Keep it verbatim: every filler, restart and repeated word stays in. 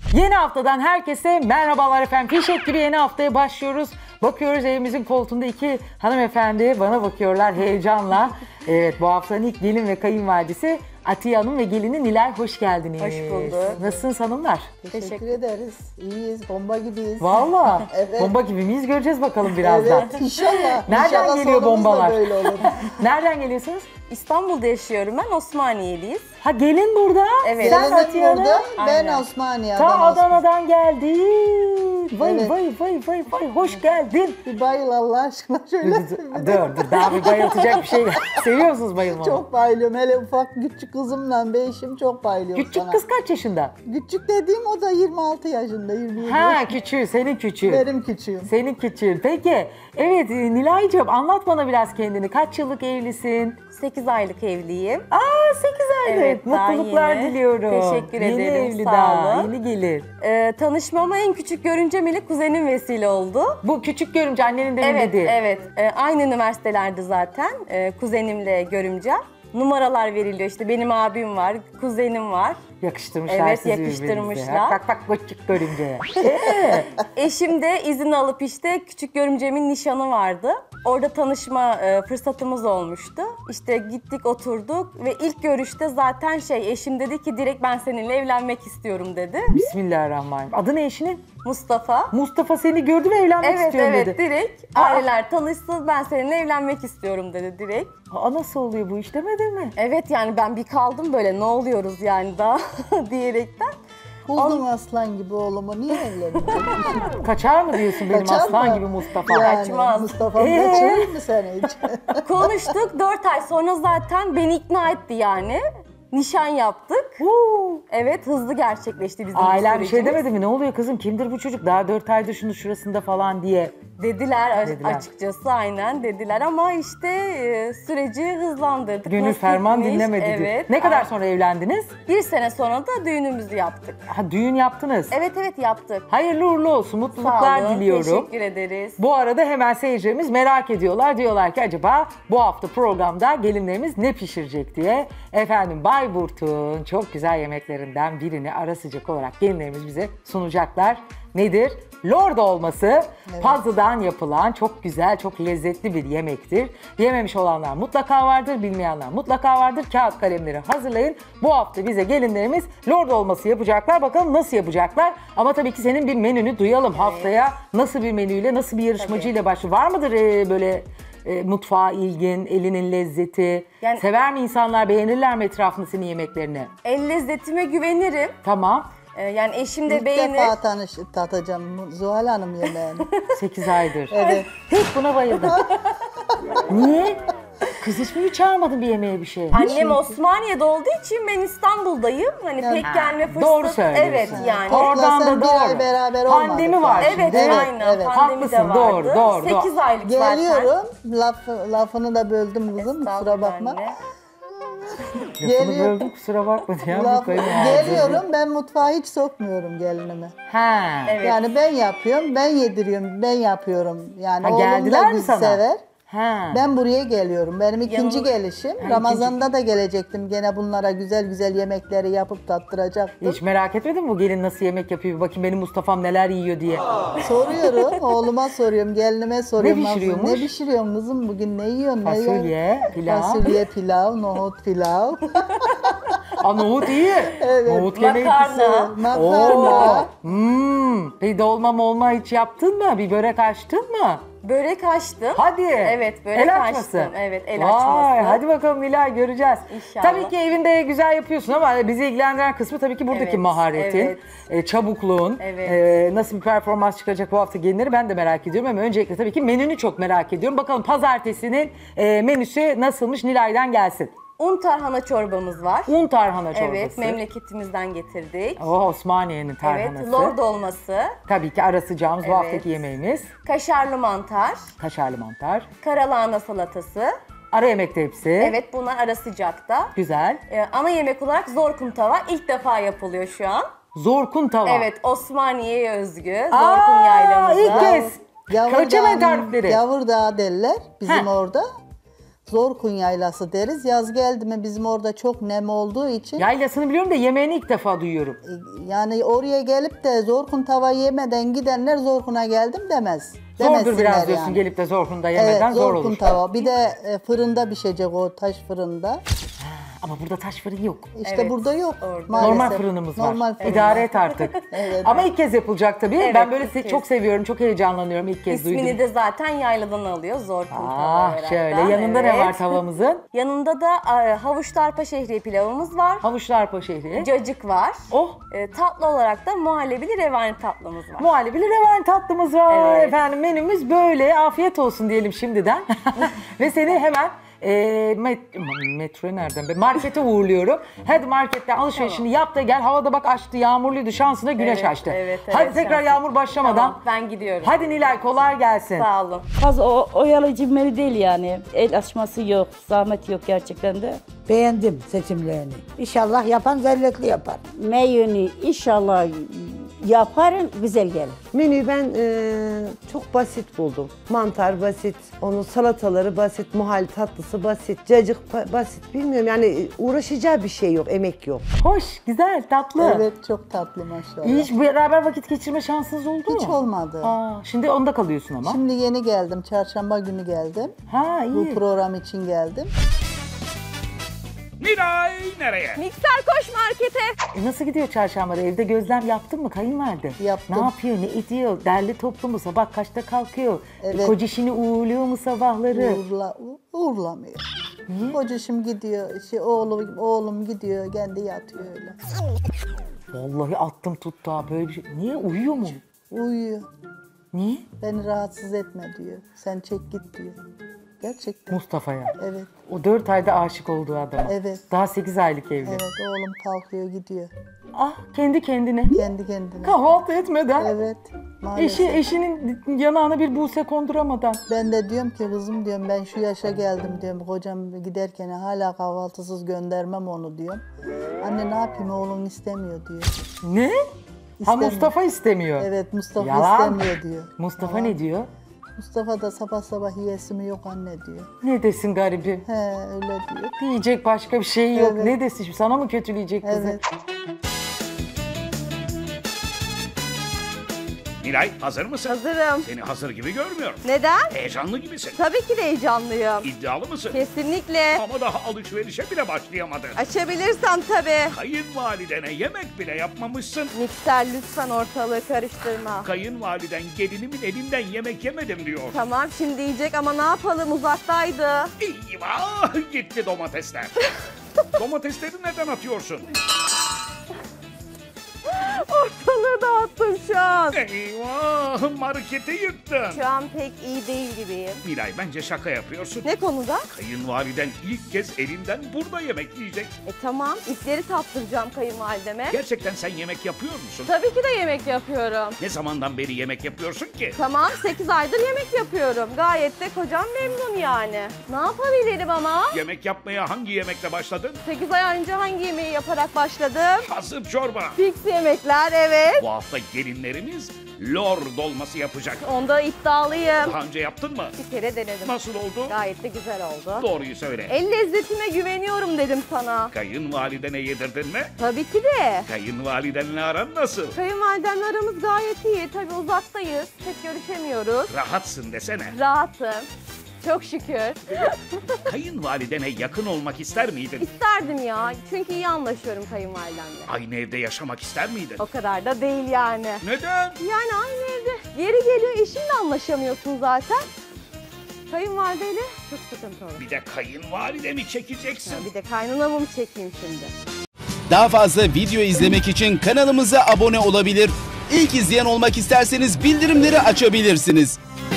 Yeni haftadan herkese merhabalar efendim. Fişek gibi yeni haftaya başlıyoruz. Bakıyoruz evimizin koltuğunda iki hanımefendi bana bakıyorlar heyecanla. Evet, bu haftanın ilk gelin ve kayınvalidesi Atiye Hanım ve gelini Nilay, hoş geldiniz. Hoş bulduk. Nasılsınız hanımlar? Teşekkür, Teşekkür ederiz. İyiyiz, bomba gibiyiz. Valla evet. Bomba gibi miyiz, göreceğiz bakalım birazdan. Evet, inşallah. Nereden İnşallah geliyor bombalar? Böyle olur. Nereden geliyorsunuz? İstanbul'da yaşıyorum ben, Osmaniye'liyiz. Ha, gelin burada. Evet. Sen Atiye Hanım. burada, ben Aynen. Osmaniye. Ta Adana, Adana'dan geldin. Vay Evet. vay vay vay vay, hoş geldin. Bir bayıl Allah aşkına şöyle. Dur dur, daha bir bayıltacak bir şey. Seviyor musunuz bayılmayı? Çok bayılıyorum. Hele ufak küçük kızımla beşim çok bayılıyorum Küçük sana. kız kaç yaşında? Küçük dediğim o da yirmi altı yaşında. yirmi yedi. Ha, küçüğü, senin küçüğün. Benim küçüğüm. Senin küçüğün. Peki, evet Nilay'cığım, anlat bana biraz kendini. Kaç yıllık evlisin? sekiz aylık evliyim. Aa, sekiz aylık. Evet, daha Mutluluklar yeni. diliyorum. Teşekkür yeni ederim, evli sağ daha, olun. yeni gelir. Ee, tanışmama en küçük görümcem ile kuzenim vesile oldu. Bu küçük görümce annenin demin Evet, dediği. evet. Ee, aynı üniversitelerdi zaten. Ee, kuzenimle görümcem. Numaralar veriliyor, işte benim abim var, kuzenim var. Yakıştırmışlar Evet, sizi yakıştırmışlar. birbirinize. Bak bak bak, küçük görümceye. Ee, Eşim de izin alıp işte küçük görümcemin nişanı vardı. Orada tanışma e, fırsatımız olmuştu. İşte gittik, oturduk ve ilk görüşte zaten şey, eşim dedi ki direkt ben seninle evlenmek istiyorum dedi. Bismillahirrahmanirrahim. Adı ne eşinin? Mustafa. Mustafa seni gördü ve evlenmek Evet istiyorum evet dedi. direkt aileler tanışsın, ben seninle evlenmek istiyorum dedi direkt. Aa, nasıl oluyor bu iş, demedin mi? Evet, yani ben bir kaldım böyle, ne oluyoruz yani daha diyerekten. Buldun aslan gibi oğlumu. Niye evlenecek? Kaçar mı diyorsun benim Kaçar aslan mı? gibi Mustafa? Yani Kaçmaz. Mustafa'm Ee? kaçırır mı seni hiç? Konuştuk, dört ay sonra zaten beni ikna etti yani. Nişan yaptık. Huu. Evet, hızlı gerçekleşti bizim Ailem bir şey sürecimiz. demedi mi? Ne oluyor kızım? Kimdir bu çocuk? Daha dört aydır şunu şurasında falan diye. Dediler, Dediler. açıkçası aynen dediler ama işte e, süreci hızlandırdık. Gönül Nasipmiş. ferman dinlemedi. diyor. Evet. Ne kadar Aynen. sonra evlendiniz? Bir sene sonra da düğünümüzü yaptık. Ha, düğün yaptınız. Evet evet yaptık. Hayırlı uğurlu olsun. Mutluluklar Sağ olun, diliyorum. teşekkür ederiz. Bu arada hemen seyircilerimiz merak ediyorlar. Diyorlar ki acaba bu hafta programda gelinlerimiz ne pişirecek diye. Efendim, Bayburt'un çok güzel yemeklerinden birini ara sıcak olarak gelinlerimiz bize sunacaklar. Nedir? Lord olması, Evet. pazıdan yapılan çok güzel, çok lezzetli bir yemektir. Yememiş olanlar mutlaka vardır, bilmeyenler mutlaka vardır. Kağıt kalemleri hazırlayın. Bu hafta bize gelinlerimiz lord olması yapacaklar. Bakalım nasıl yapacaklar? Ama tabii ki senin bir menünü duyalım. Evet. Haftaya nasıl bir menüyle, nasıl bir yarışmacıyla başlıyor? Var mıdır e, böyle e, mutfağa ilgin, elinin lezzeti? Yani- Sever mi insanlar, beğenirler mi etrafında senin yemeklerini? El lezzetime güvenirim. Tamam. Ee, yani eşim de İlk beğenir. defa tanış, tatacağım Zuhal Hanım yemeğini. sekiz aydır. Evet. Hep buna bayıldım. Niye? Kız hiç mi çağırmadın bir yemeğe, bir şey? Annem Osmaniye'de olduğu için ben İstanbul'dayım. Hani Yani- pek gelme fırsatı. Doğru söylüyorsun. Evet yani. Topla Oradan sen da bir doğru. ay beraber olmadık Pandemi var yani. şimdi. Evet, Evet, aynen. evet. Pandemi de Haklısın, doğru, vardı. doğru, doğru. sekiz aylık zaten. Geliyorum. Laf, lafını da böldüm kızım. Kusura Estağfurullah bakma. anne. Lafını Geliyor. böldüm, kusura bakma diye. Laf, Bu kayınvalide. geliyorum. Ben mutfağa hiç sokmuyorum gelinimi. Ha. Evet. Yani ben yapıyorum, ben yediriyorum, ben yapıyorum. Yani Ha, oğlum geldiler da mi bizi sana? sever. Ha. Ben buraya geliyorum. Benim ikinci Yanımız- gelişim. ikinci- Ramazan'da da gelecektim. Gene bunlara güzel güzel yemekleri yapıp tattıracaktım. Hiç merak etmedin mi bu gelin nasıl yemek yapıyor? Bir bakayım benim Mustafa'm neler yiyor diye. Soruyorum. Oğluma soruyorum. Gelinime soruyorum. Ne pişiriyormuş? Ne pişiriyorsun kızım? Bugün ne yiyorsun? Ne yiyorsun? Fasulye, pilav. Fasulye, pilav, nohut pilav. Aa, nohut iyi. Evet. Nohut yemeği Makarna. Makarna. Hmm. Bir dolma molma hiç yaptın mı? Bir börek açtın mı? Börek açtım. Hadi. Evet, börek El açması. açtım. Evet, el Vay, açması. hadi bakalım Nilay, göreceğiz. İnşallah. Tabii ki evinde güzel yapıyorsun ama bizi ilgilendiren kısmı tabii ki buradaki Evet, maharetin, evet. e, çabukluğun, Evet. e, nasıl bir performans çıkacak bu hafta gelinleri ben de merak ediyorum ama öncelikle tabii ki menünü çok merak ediyorum. Bakalım pazartesinin e, menüsü nasılmış, Nilay'dan gelsin. Un tarhana çorbamız var. Un tarhana çorbası. Evet, memleketimizden getirdik. Oh, Osmaniye'nin tarhanası. Evet, lor dolması, Tabii ki ara sıcağımız bu Evet. haftaki yemeğimiz. kaşarlı mantar, Kaşarlı mantar. karalahana salatası. Ara yemekte hepsi. Evet, bunlar ara sıcakta. Güzel. Ee, ana yemek olarak zorkum tava ilk defa yapılıyor şu an. Zorkun tava. Evet, Osmaniye'ye özgü Aa, zorkun yaylamızda. ilk kez. Kaçamayın Yavurdağ, tarifleri. Yavurdağ derler bizim Heh. orada. Zorkun Yaylası deriz. Yaz geldi mi bizim orada çok nem olduğu için Yaylasını biliyorum da yemeğini ilk defa duyuyorum. yani oraya gelip de Zorkun tava yemeden gidenler Zorkun'a geldim demez. Zordur Demesinler biraz diyorsun yani. gelip de Zorkun'da yemeden Evet, zor Zorkun olur. tava. Bir de e, fırında pişecek o taş fırında. Ama burada taş fırın yok. İşte Evet, burada yok. orada. Maalesef. Normal fırınımız var. Normal fırın İdare var. et artık. Evet. Ama ilk kez yapılacak tabii. Evet, ben böyle ilk se- kez. çok seviyorum, çok heyecanlanıyorum ilk kez İsmini duydum. de zaten yayladan alıyor. Zorkun tava Ah olarak şöyle da. yanında ne Evet. var tavamızın? Yanında da e, havuçlu arpa şehriye pilavımız var. Havuçlu arpa şehri. Cacık var. Oh! E, tatlı olarak da muhallebili revani tatlımız var. Muhallebili revani tatlımız var. Evet. Efendim menümüz böyle. Afiyet olsun diyelim şimdiden. Ve seni hemen e, met- metro nereden be? Markete uğurluyorum. Hadi marketten alışverişini yap da gel. Havada bak açtı, yağmurluydu. Şansına güneş Evet, açtı. evet, evet, Hadi tekrar şanslı. yağmur başlamadan. Tamam, ben gidiyorum. Hadi Nilay kolay gelsin. Sağ olun. Fazla o, oyalayıcı menü değil yani. El açması yok, zahmet yok gerçekten de. Beğendim seçimlerini. İnşallah yapan zevkli yapar. Menüyü inşallah yaparım, güzel gelir. Menüyü ben e, çok basit buldum. Mantar basit, onun salataları basit, muhalli tatlısı basit, cacık ba- basit. Bilmiyorum yani uğraşacağı bir şey yok, emek yok. Hoş, güzel, tatlı. Evet çok tatlı maşallah. İyi, hiç beraber vakit geçirme şansınız oldu mu? Hiç olmadı. Aa, şimdi onda kalıyorsun ama. Şimdi yeni geldim. Çarşamba günü geldim. Ha iyi. Bu program için geldim. Nilay nereye? Mikser koş markete. E nasıl gidiyor çarşambada? Evde gözlem yaptın mı kayınvalide? Yaptım. Ne yapıyor, ne ediyor? Derli toplu mu? Sabah kaçta kalkıyor? Evet. E, kocişini uğurluyor mu sabahları? Uğurla, u- uğurlamıyor. Kocacığım gidiyor, şey, oğlum, oğlum gidiyor, kendi yatıyor öyle. Vallahi attım tuttu ha böyle bir şey. Niye? Uyuyor mu? Uyuyor. Niye? Beni rahatsız etme diyor. Sen çek git diyor. Gerçekten. Mustafa'ya. Evet, O dört ayda aşık olduğu adama. Evet. Daha sekiz aylık evli. evet oğlum kalkıyor gidiyor. Ah kendi kendine. Kendi kendine. Kahvaltı etmeden. Evet, maalesef. Eşi, eşinin yanağına bir buse konduramadan. Ben de diyorum ki kızım diyorum ben şu yaşa geldim diyorum. Kocam giderken hala kahvaltısız göndermem onu diyorum. Anne ne yapayım oğlum istemiyor diyor. Ne? Ha İstemiyor. Mustafa istemiyor. Evet Mustafa Yalan. istemiyor diyor. Mustafa Yalan. ne diyor? Mustafa da sabah sabah yiyesi mi yok anne diyor. Ne desin garibim? He öyle diyor. Diyecek başka bir şey yok. Evet. Ne desin? Sana mı kötüleyecek kızı? Evet. Nilay hazır mısın? Hazırım. Seni hazır gibi görmüyorum. Neden? Heyecanlı gibisin. Tabii ki de heyecanlıyım. İddialı mısın? Kesinlikle. Ama daha alışverişe bile başlayamadın. Açabilirsem tabii. Kayınvalidene yemek bile yapmamışsın. Mikser lütfen ortalığı karıştırma. Kayınvaliden gelinimin elinden yemek yemedim diyor. Tamam şimdi yiyecek ama ne yapalım uzaktaydı. Eyvah gitti domatesler. Domatesleri neden atıyorsun? Ortalığı dağıttım şu an. Eyvah marketi yıktın. Şu an pek iyi değil gibiyim. Nilay bence şaka yapıyorsun. Ne konuda? Kayınvaliden ilk kez elinden burada yemek yiyecek. E tamam ipleri tattıracağım kayınvalideme. Gerçekten sen yemek yapıyor musun? Tabii ki de yemek yapıyorum. Ne zamandan beri yemek yapıyorsun ki? Tamam sekiz aydır yemek yapıyorum. Gayet de kocam memnun yani. Ne yapabilirim ama? Yemek yapmaya hangi yemekle başladın? sekiz ay önce hangi yemeği yaparak başladım? Hazır çorba. Fix yemekler evet. Bu hafta gelinlerimiz lor dolması yapacak. Onda iddialıyım. Daha önce yaptın mı? Bir kere denedim. Nasıl oldu? Gayet de güzel oldu. Doğruyu söyle. El lezzetime güveniyorum dedim sana. Kayınvalidene yedirdin mi? Tabii ki de. Kayınvalidenle aran nasıl? Kayınvalidemle aramız gayet iyi. Tabii uzaktayız. Pek görüşemiyoruz. Rahatsın desene. Rahatım. Çok şükür. Kayınvalidene yakın olmak ister miydin? İsterdim ya. Çünkü iyi anlaşıyorum kayınvalidemle. Aynı evde yaşamak ister miydin? O kadar da değil yani. Neden? Yani aynı evde. Yeri geliyor eşinle anlaşamıyorsun zaten. Kayınvalideyle çok sıkıntı olur. Bir de kayınvalidemi çekeceksin. Bir de kaynanamı mı çekeyim şimdi? Daha fazla video izlemek için kanalımıza abone olabilir. İlk izleyen olmak isterseniz bildirimleri açabilirsiniz.